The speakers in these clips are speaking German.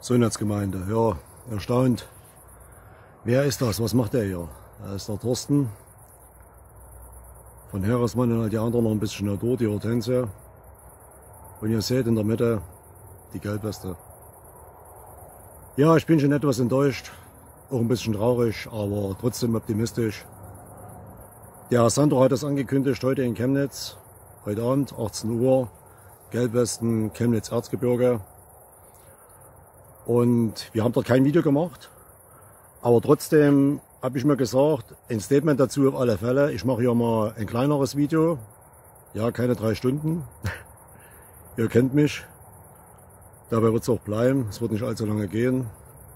Sohnetzgemeinde, ja, erstaunt. Wer ist das? Was macht der hier? Da ist der Thorsten. Von Heeresmann und halt die anderen noch ein bisschen Natur, die Hortensie. Und ihr seht in der Mitte die Gelbweste. Ja, ich bin schon etwas enttäuscht, auch ein bisschen traurig, aber trotzdem optimistisch. Der Sandro hat es angekündigt, heute in Chemnitz, heute Abend, 18 Uhr, Gelbwesten, Chemnitz Erzgebirge. Und wir haben dort kein Video gemacht, aber trotzdem habe ich mir gesagt, ein Statement dazu auf alle Fälle. Ich mache hier mal ein kleineres Video, ja, keine 3 Stunden. Ihr kennt mich, dabei wird es auch bleiben, es wird nicht allzu lange gehen.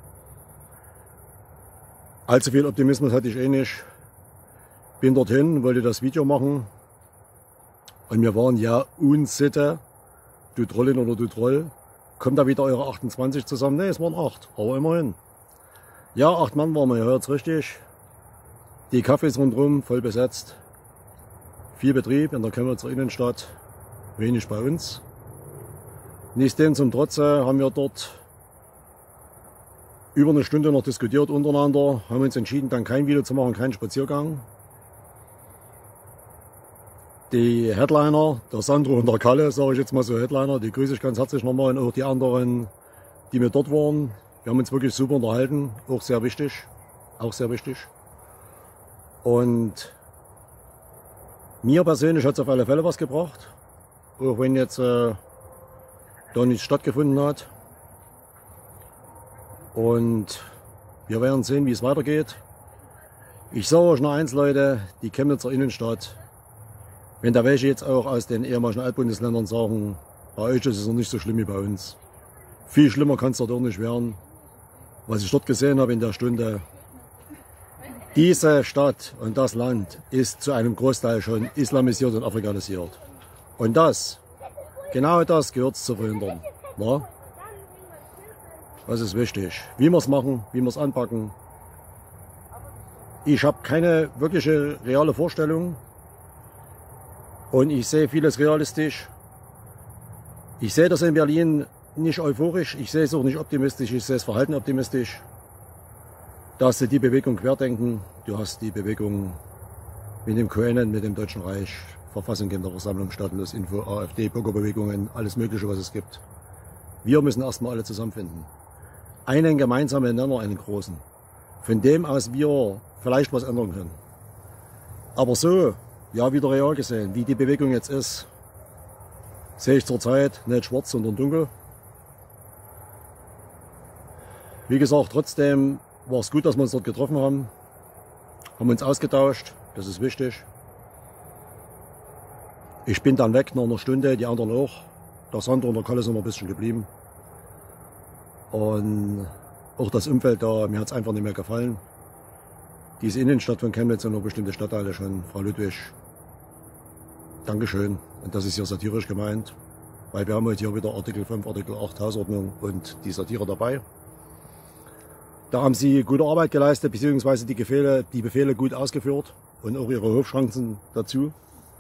Allzu viel Optimismus hatte ich eh nicht. Bin dorthin, wollte das Video machen und wir waren ja Unsitte, du Trollin oder du Troll. Kommt da wieder eure 28 zusammen? Ne, es waren 8, aber immerhin. Ja, 8 Mann waren wir, ihr hört's richtig. Die Cafés rundherum voll besetzt. Viel Betrieb in der Chemnitzer Innenstadt, wenig bei uns. Nichtsdem zum Trotze haben wir dort über eine Stunde noch diskutiert untereinander, haben uns entschieden, dann kein Video zu machen, keinen Spaziergang. Die Headliner, der Sandro und der Kalle, sage ich jetzt mal so Headliner, die grüße ich ganz herzlich nochmal und auch die anderen, die mit dort waren. Wir haben uns wirklich super unterhalten, auch sehr wichtig, Und mir persönlich hat es auf alle Fälle was gebracht, auch wenn jetzt da nichts stattgefunden hat. Und wir werden sehen, wie es weitergeht. Ich sage euch nur eins, Leute, die Chemnitzer Innenstadt, wenn da welche jetzt auch aus den ehemaligen Altbundesländern sagen, bei euch ist es noch nicht so schlimm wie bei uns. Viel schlimmer kann es dort auch nicht werden. Was ich dort gesehen habe in der Stunde, diese Stadt und das Land ist zu einem Großteil schon islamisiert und afrikanisiert. Und das, genau das gehört zu verhindern. Na? Das ist wichtig. Wie wir es machen, wie wir es anpacken. Ich habe keine wirkliche reale Vorstellung. Und ich sehe vieles realistisch. Ich sehe das in Berlin nicht euphorisch, ich sehe es auch nicht optimistisch, ich sehe es verhalten optimistisch. Da hast du die Bewegung Querdenken, du hast die Bewegung mit dem QAnon, mit dem Deutschen Reich, Verfassung, Kinderversammlung, Staatenlos, Info, AfD, Bürgerbewegungen, alles Mögliche, was es gibt. Wir müssen erstmal alle zusammenfinden. Einen gemeinsamen Nenner, einen großen, von dem aus wir vielleicht was ändern können. Aber so, ja, wieder real gesehen, wie die Bewegung jetzt ist, sehe ich zurzeit nicht schwarz, sondern dunkel. Wie gesagt, trotzdem war es gut, dass wir uns dort getroffen haben. Haben uns ausgetauscht, das ist wichtig. Ich bin dann weg nach einer Stunde, die anderen auch. Der Sandro und der Kalle sind noch ein bisschen geblieben. Und auch das Umfeld da, mir hat es einfach nicht mehr gefallen. Diese Innenstadt von Chemnitz und noch bestimmte Stadtteile schon, Frau Ludwig, Dankeschön. Und das ist hier satirisch gemeint, weil wir haben heute hier wieder Artikel 5, Artikel 8 Hausordnung und die Satire dabei. Da haben Sie gute Arbeit geleistet, beziehungsweise die Befehle gut ausgeführt und auch Ihre Hofchancen dazu.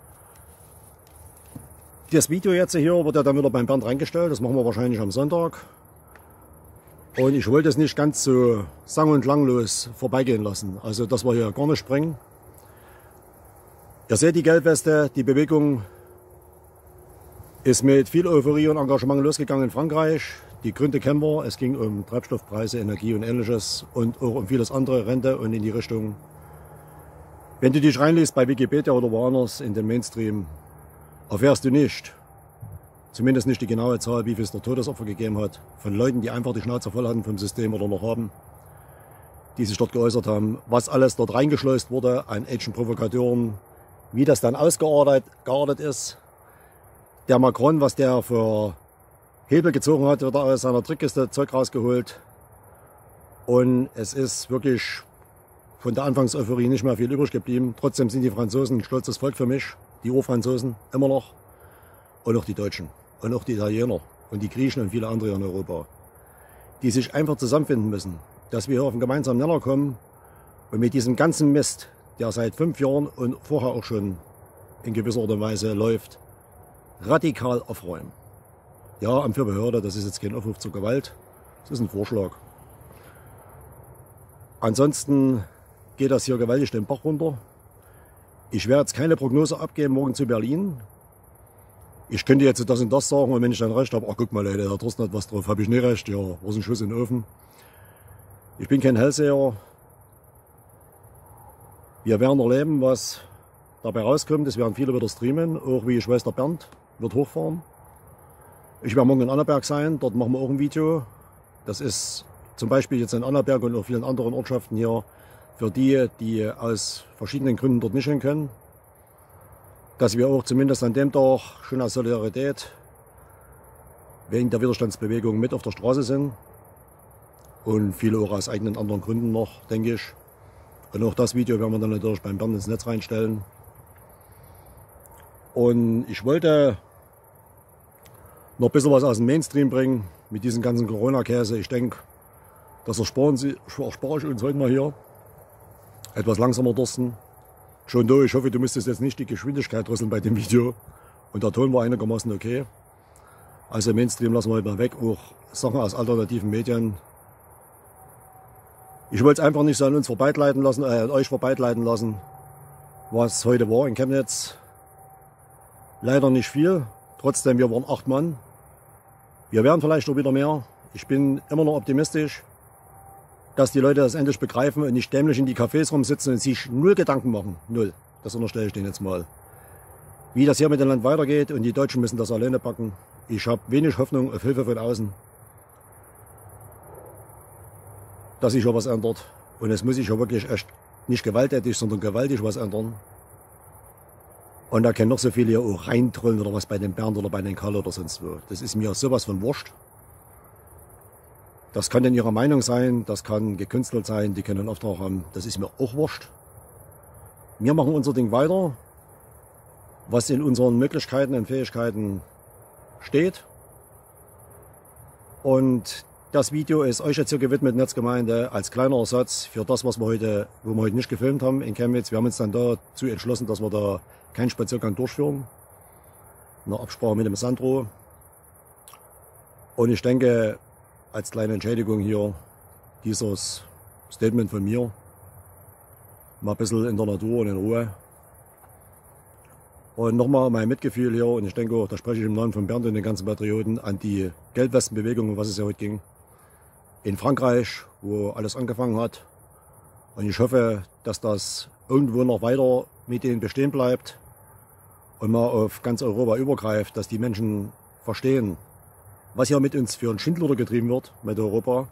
Das Video jetzt hier wird ja dann wieder beim Bernd reingestellt, das machen wir wahrscheinlich am Sonntag. Und ich wollte es nicht ganz so sang- und klanglos vorbeigehen lassen, also dass wir hier gar nicht springen. Ihr seht die Gelbweste, die Bewegung ist mit viel Euphorie und Engagement losgegangen in Frankreich. Die Gründe kennen wir, es ging um Treibstoffpreise, Energie und Ähnliches und auch um vieles andere, Rente und in die Richtung. Wenn du dich reinliest bei Wikipedia oder woanders in den Mainstream, erfährst du nicht, zumindest nicht die genaue Zahl, wie viel es der Todesopfer gegeben hat, von Leuten, die einfach die Schnauze voll hatten vom System oder noch haben, die sich dort geäußert haben, was alles dort reingeschleust wurde an Agent-Provokatoren, wie das dann geartet ist. Der Macron, was der für Hebel gezogen hat, wird er aus seiner Trickkiste Zeug rausgeholt. Und es ist wirklich von der Anfangseuphorie nicht mehr viel übrig geblieben. Trotzdem sind die Franzosen ein stolzes Volk für mich, die Urfranzosen, immer noch. Und auch die Deutschen und auch die Italiener und die Griechen und viele andere in Europa, die sich einfach zusammenfinden müssen, dass wir hier auf einen gemeinsamen Nenner kommen und mit diesem ganzen Mist, der seit 5 Jahren und vorher auch schon in gewisser Art und Weise läuft, radikal aufräumen. Ja, Amt für Behörde, das ist jetzt kein Aufruf zur Gewalt, Das ist ein Vorschlag. Ansonsten geht das hier gewaltig den Bach runter. Ich werde jetzt keine Prognose abgeben morgen zu Berlin. Ich könnte jetzt das und das sagen und wenn ich dann recht habe, ach guck mal Leute, der Thorsten hat was drauf, habe ich nicht recht, ja, war ein Schuss in den Ofen. Ich bin kein Hellseher. Wir werden erleben, was dabei rauskommt. Es werden viele wieder streamen, auch wie ich weiß, der Bernd wird hochfahren. Ich werde morgen in Annaberg sein, dort machen wir auch ein Video. Das ist zum Beispiel jetzt in Annaberg und auch vielen anderen Ortschaften hier für die, die aus verschiedenen Gründen dort nicht hin können. Dass wir auch zumindest an dem Tag schon aus Solidarität wegen der Widerstandsbewegung mit auf der Straße sind. Und viele auch aus eigenen anderen Gründen noch, denke ich. Und auch das Video werden wir dann natürlich beim Bernd ins Netz reinstellen. Und ich wollte noch ein bisschen was aus dem Mainstream bringen mit diesem ganzen Corona-Käse. Ich denke, das erspare ich uns heute mal hier. Etwas langsamer Thorsten. Schon da, ich hoffe, du müsstest jetzt nicht die Geschwindigkeit drosseln bei dem Video. Und der Ton war einigermaßen okay. Also Mainstream lassen wir heute mal weg. Auch Sachen aus alternativen Medien. Ich wollte es einfach nicht so an uns vorbeigleiten lassen, euch vorbeigleiten lassen, was heute war in Chemnitz. Leider nicht viel. Trotzdem, wir waren 8 Mann. Wir werden vielleicht auch wieder mehr. Ich bin immer noch optimistisch, dass die Leute das endlich begreifen und nicht dämlich in die Cafés rumsitzen und sich null Gedanken machen. Null. Das unterstelle ich denen jetzt mal. Wie das hier mit dem Land weitergeht und die Deutschen müssen das alleine packen. Ich habe wenig Hoffnung auf Hilfe von außen, dass sich ja was ändert. Und es muss sich ja wirklich echt nicht gewalttätig, sondern gewaltig was ändern. Und da können noch so viele hier auch reintrollen oder was bei den Bernd oder bei den Karl oder sonst wo. Das ist mir sowas von wurscht. Das kann in ihrer Meinung sein, das kann gekünstelt sein, die können einen Auftrag haben. Das ist mir auch wurscht. Wir machen unser Ding weiter, was in unseren Möglichkeiten und Fähigkeiten steht. Und das Video ist euch jetzt hier gewidmet, Netzgemeinde, als kleiner Ersatz für das, wo wir heute nicht gefilmt haben in Chemnitz. Wir haben uns dann dazu entschlossen, dass wir da keinen Spaziergang durchführen. Eine Absprache mit dem Sandro. Und ich denke, als kleine Entschädigung hier, dieses Statement von mir, mal ein bisschen in der Natur und in Ruhe. Und nochmal mein Mitgefühl hier, und ich denke auch, da spreche ich im Namen von Bernd und den ganzen Patrioten, an die Gelbwestenbewegung, um was es ja heute ging, in Frankreich, wo alles angefangen hat. Und ich hoffe, dass das irgendwo noch weiter mit denen bestehen bleibt und mal auf ganz Europa übergreift, dass die Menschen verstehen, was hier mit uns für ein Schindluder getrieben wird mit Europa.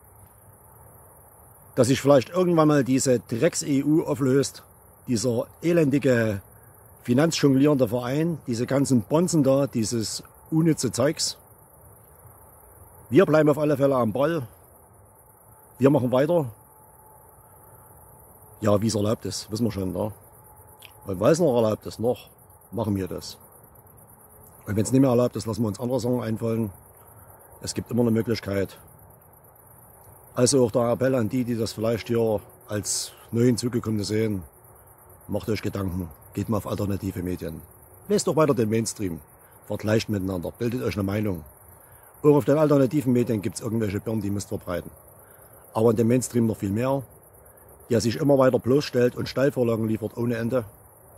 Dass sich vielleicht irgendwann mal diese Drecks-EU auflöst, dieser elendige finanzjonglierende Verein, diese ganzen Bonzen da, dieses unnütze Zeugs. Wir bleiben auf alle Fälle am Ball. Wir machen weiter. Ja, wie es erlaubt ist, wissen wir schon. Ne? Und weil es noch erlaubt ist, machen wir das. Und wenn es nicht mehr erlaubt ist, lassen wir uns andere Sachen einfallen. Es gibt immer eine Möglichkeit. Also auch der Appell an die, die das vielleicht hier als neu hinzugekommene sehen. Macht euch Gedanken, geht mal auf alternative Medien. Lest doch weiter den Mainstream, vergleicht miteinander, bildet euch eine Meinung. Auch auf den alternativen Medien gibt es irgendwelche Birnen, die müsst verbreiten. Aber in dem Mainstream noch viel mehr, der sich immer weiter bloßstellt und Steilvorlagen liefert ohne Ende.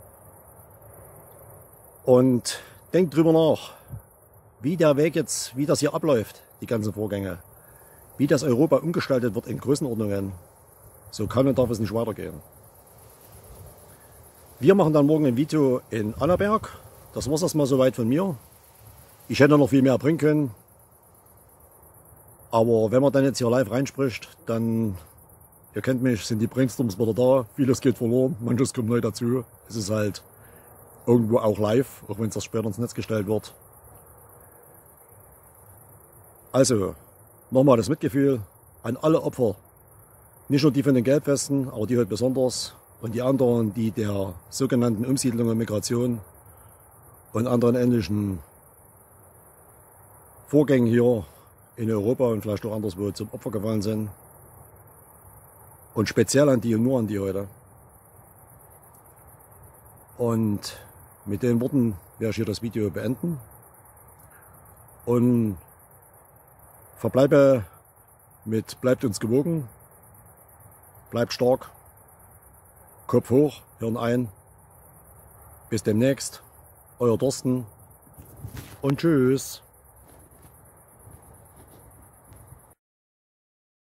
Und denkt drüber nach, wie der Weg jetzt, wie das hier abläuft, die ganzen Vorgänge. Wie das Europa umgestaltet wird in Größenordnungen. So kann und darf es nicht weitergehen. Wir machen dann morgen ein Video in Annaberg. Das war es erstmal soweit von mir. Ich hätte noch viel mehr bringen können. Aber wenn man dann jetzt hier live reinspricht, dann, ihr kennt mich, sind die Brainstorms wieder da. Vieles geht verloren, manches kommt neu dazu. Es ist halt irgendwo auch live, auch wenn es das später ins Netz gestellt wird. Also, nochmal das Mitgefühl an alle Opfer. Nicht nur die von den Gelbwesten, aber die heute besonders. Und die anderen, die der sogenannten Umsiedlung und Migration und anderen ähnlichen Vorgängen hier in Europa und vielleicht auch anderswo zum Opfer gefallen sind. Und speziell an die und nur an die heute. Und mit den Worten werde ich hier das Video beenden. Und verbleibe mit bleibt uns gewogen, bleibt stark, Kopf hoch, Hirn ein. Bis demnächst, euer Thorsten und tschüss.